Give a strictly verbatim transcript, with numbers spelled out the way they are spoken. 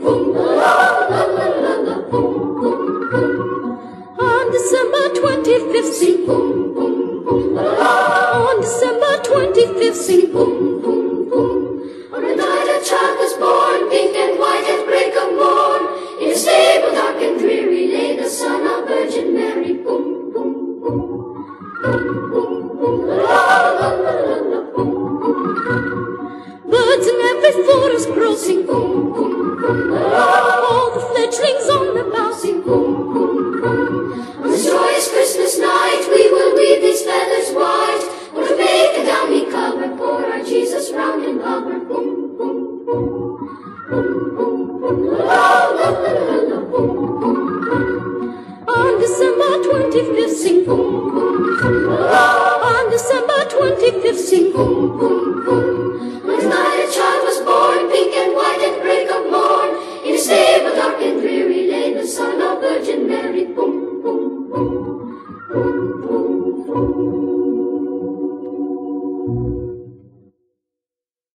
boom, la la la la la, boom, boom, boom. On December twenty-fifth, sing boom, boom, boom, la la. On December twenty-fifth, sing boom, boom, boom. On the night a child was born, pink and white at break of morn, in a stable dark and dreary lay the son of Virgin Mary. Boom, boom, boom, boom, boom, boom, la la la la la, boom, boom, boom. Birds in every forest grow, sing boom, boom, boom, la la. All the fledglings on the bough, sing boom, boom, boom. On this joyous Christmas night we will weave these feathers white, or to make a downy cover for our Jesus round and lover. Boom, boom, boom, boom, boom, boom, la la la la la, boom, boom, boom. On December twenty-fifth, sing boom, boom, boom.